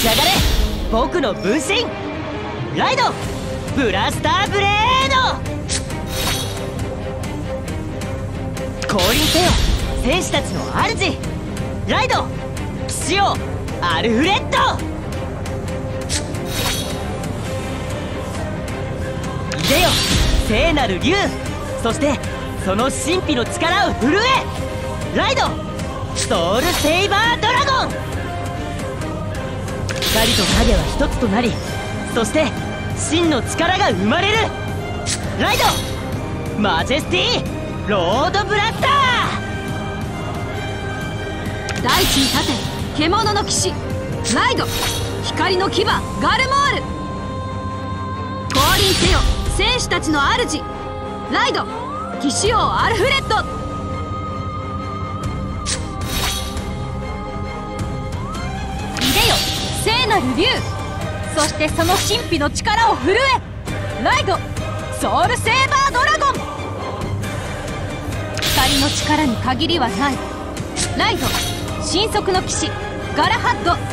ち上がれ僕の分身ライドブラスターブレード。降臨せよ戦士たちの主ライド騎士王アルフレッド。いでよ聖なる竜、そしてその神秘の力を震えライドソウルセイバードラゴン。光と影は一つとなり、そして真の力が生まれるライドマジェスティロードブラスター。 大地に立て獣の騎士ライド光の牙ガルモール。降臨せよ戦士たちの主ライド騎士王アルフレッド。いでよ聖なる竜、そしてその神秘の力を震えライドソウルセーバードラゴン。光の力に限りはないライド神速の騎士ガラハッド。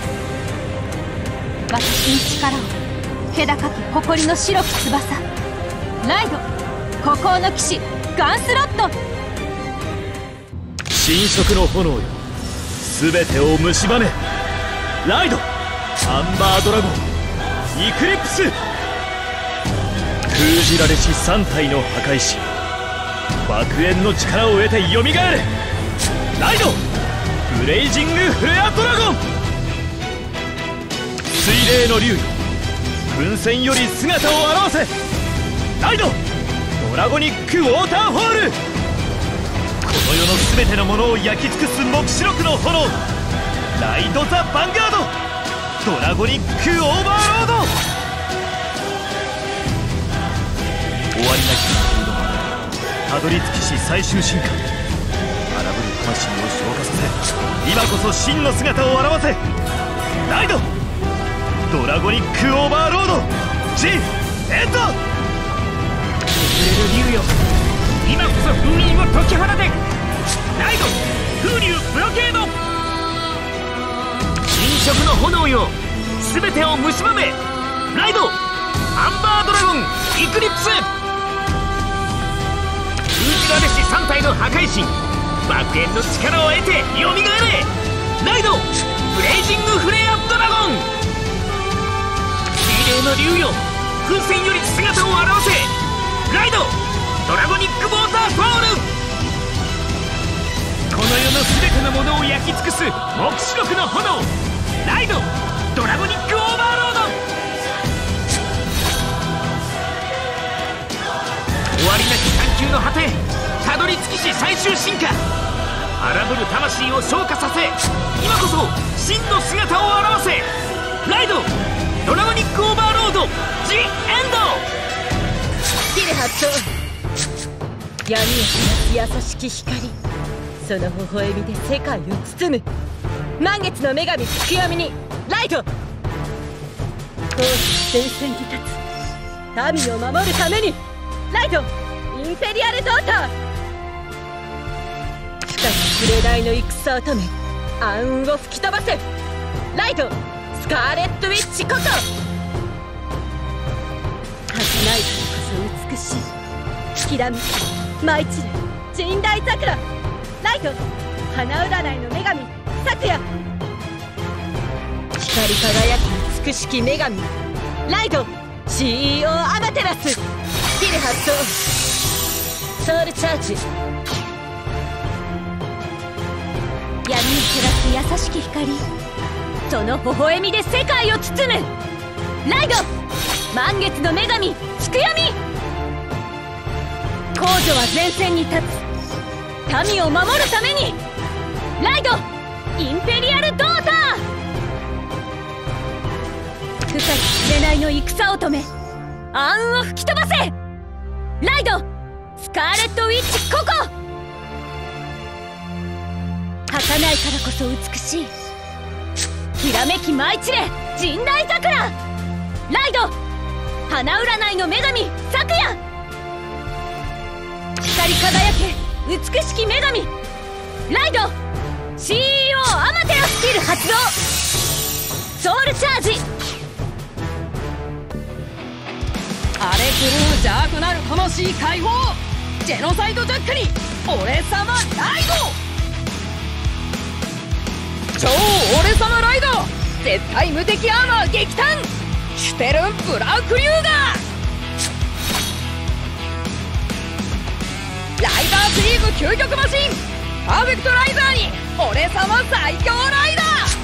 私の力を気高き誇りの白き翼ライド孤高の騎士ガンスロット。 神色の炎よ全てを蝕めライドアンバードラゴンイクリプス。封じられし3体の破壊し爆炎の力を得てよみがえれライドブレイジングフレアドラゴン。水霊の竜よ噴泉より姿を現せライドドラゴニックウォーターフォール。この世の全てのものを焼き尽くす黙示録の炎ライド・ザ・ヴァンガードドラゴニックオーバーロード。終わりなき戦いのたどり着きし最終進化荒ぶる魂を消化させ今こそ真の姿を現せライドドラゴニックオーバーロード G エンド。 眠れる竜よ今こそ封印を解き放てライド風流ブロケード。神色の炎よ全てを蝕めライドアンバードラゴンイクリプス。封じられし3体の破壊神爆炎の力を得てよみがえれライドブレイジングフレアドラゴン。水霊の竜よ噴泉より姿を現せライドドラゴニックウォーターフォール。この世の全てのものを焼き尽くす黙示録の炎ライドドラゴニックオーバーロード。終わりなき探求の果てたどり着きし最終進化荒ぶる魂を昇華させ今こそ真の姿を現せライドドラゴニックオーバーロード G エンド。 キル発動闇を照らす優しき光その微笑みで世界を包む満月の女神月読みにライド当時前線に立つ民を守るためにライドインペリアルドーター。深き紅の戦を止め暗雲を吹き飛ばせライドスカーレットウィッチこそ儚いからこそ美しいきらめき舞い散る神代桜ライド花占いの女神咲夜光り輝く美しき女神ライド CEO アマテラス。スキル発動ソウルチャージ。闇に照らす優しき光その微笑みで世界を包むライド満月の女神月読み。皇女は前線に立つ民を守るためにライドインペリアルドーター。深き紅の戦を止め暗雲を吹き飛ばせライドスカーレットウィッチココ。儚いからこそ美しいきらめき舞い散れ神代桜ライド花占いの女神咲夜光り輝け美しき女神ライド CEO アマテラスキル発動ソウルチャージ。 荒れ狂う邪悪なる魂解放。ジェノサイドジャックに俺様ライド。超俺様ライド絶対無敵アーマー撃炭シュテルンブラウクリューガー。ライダースリーブ究極マシンパーフェクトライザーに俺様最強ライダー。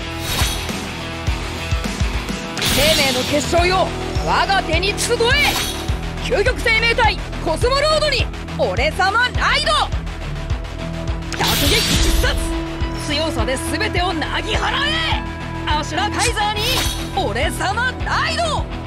生命の結晶よ我が手に集え。究極生命体コスモロードに俺様ライド。突撃必殺強さで全てをなぎ払え。アシュラカイザーに俺様ライド。